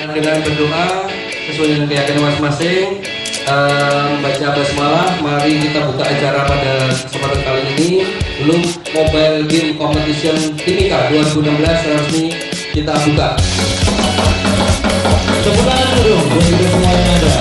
dengan berdoa sesuai dengan keyakinan masing-masing, membaca basmalah. Mari kita buka acara pada kesempatan kali ini. Belum Mobile Game Competition Timika 2016 resmi kita buka. Tepuk tangan dulu buat kita semua yang ada.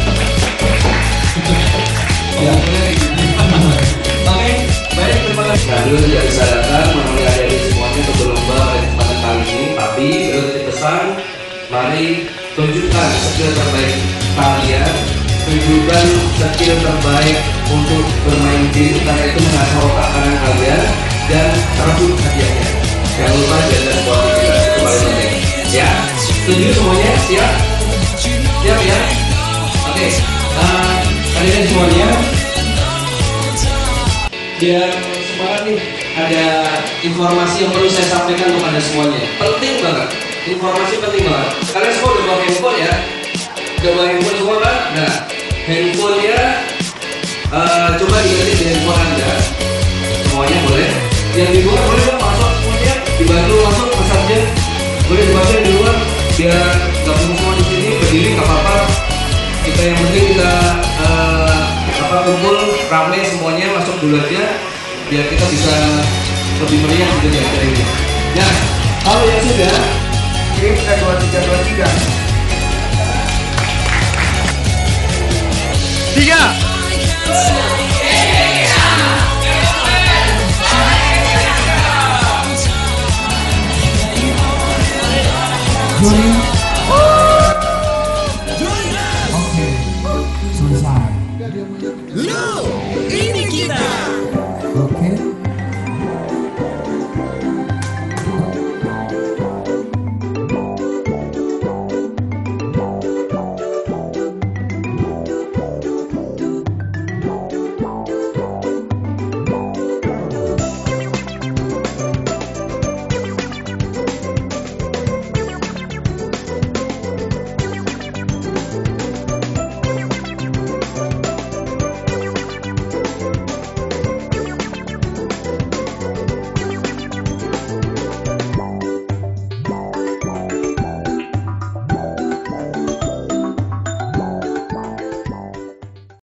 Ya. Oke, baik, terima kasih. Nah, dulu tidak bisa datang menemani adik-adik semuanya untuk berlomba pada kesempatan kali ini. Tapi beliau titip pesan, mari tunjukkan skill terbaik kalian, tunjukkan skill terbaik untuk bermain game, karena itu mengasah otak kanan kalian dan rebut hadiahnya. Jangan lupa jaga sportivitas, itu paling penting. Ya, setuju semuanya? Siap? Siap ya? Oke, kalian semuanya biar semangat nih, ada informasi yang perlu saya sampaikan kepada semuanya. Penting banget, informasi penting banget. Kalian semua udah bawa handphone ya? Udah bawa handphone semua kan? Nah, handphonenya coba diganti di handphone Anda. Semuanya boleh. Yang di luar boleh dong masuk semuanya. Dibantu masuk pesannya. Boleh dibantu di luar biar gabung semua di sini, berdiri nggak apa-apa. Kita yang penting kita kumpul ramai semuanya, masuk dulu aja biar kita bisa lebih meriah gitu di acara ini. Nah, kalau yang sudah kirim ke 2323 3 Oke, selesai. Loh, ini kita.